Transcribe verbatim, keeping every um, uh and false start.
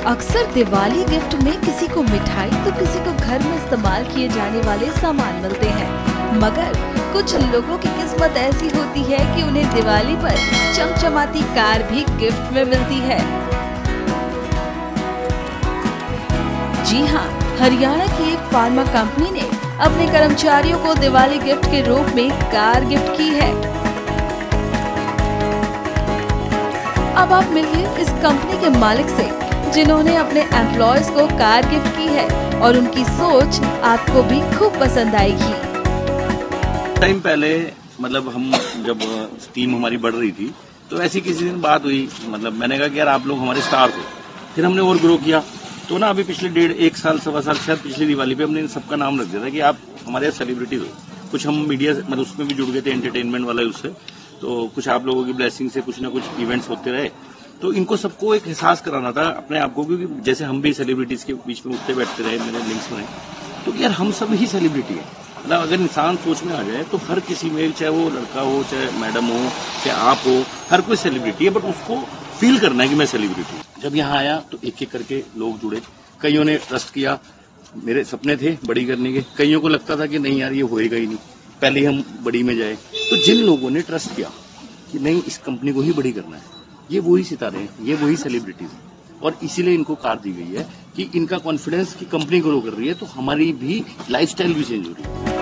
अक्सर दिवाली गिफ्ट में किसी को मिठाई तो किसी को घर में इस्तेमाल किए जाने वाले सामान मिलते हैं, मगर कुछ लोगों की किस्मत ऐसी होती है कि उन्हें दिवाली पर चमचमाती कार भी गिफ्ट में मिलती है। जी हाँ, हरियाणा की एक फार्मा कंपनी ने अपने कर्मचारियों को दिवाली गिफ्ट के रूप में कार गिफ्ट की है। अब आप मिलिए इस कंपनी के मालिक से, जिन्होंने अपने एम्प्लॉयज को कार गिफ्ट की है, और उनकी सोच आपको भी खूब पसंद आएगी। टाइम पहले मतलब हम जब टीम हमारी बढ़ रही थी तो ऐसी किसी दिन बात हुई, मतलब मैंने कहा कि यार आप लोग हमारे स्टार थे। फिर हमने और ग्रो किया तो ना अभी पिछले डेढ़ एक साल सवा साल शायद पिछली दिवाली पे हमने इन सबका नाम रख दिया था कि आप हमारे सेलिब्रिटीज हो। कुछ हम मीडिया मतलब उसमें भी जुड़ गए थे, एंटरटेनमेंट वाला उससे, तो कुछ आप लोगों की ब्लेसिंग से कुछ ना कुछ इवेंट्स होते रहे। तो इनको सबको एक एहसास कराना था अपने आप को, क्योंकि जैसे हम भी सेलिब्रिटीज के बीच में उठते बैठते रहे, मेरे लिंक्स में, तो यार हम सब ही सेलिब्रिटी है। मतलब अगर इंसान सोच में आ जाए तो हर किसी में, चाहे वो लड़का हो, चाहे मैडम हो, चाहे आप हो, हर कोई सेलिब्रिटी है, बट उसको फील करना है कि मैं सेलिब्रिटी हूँ। जब यहाँ आया तो एक एक करके लोग जुड़े, कईयों ने ट्रस्ट किया, मेरे सपने थे बड़ी करने के, कईयों को लगता था कि नहीं यार ये होएगा ही नहीं, पहले ही हम बड़ी में जाए। तो जिन लोगों ने ट्रस्ट किया कि नहीं इस कंपनी को ही बड़ी करना है, ये वही सितारे हैं, ये वही सेलिब्रिटीज हैं, और इसीलिए इनको कार दी गई है कि इनका कॉन्फिडेंस की कंपनी ग्रो कर रही है, तो हमारी भी लाइफस्टाइल भी चेंज हो रही है।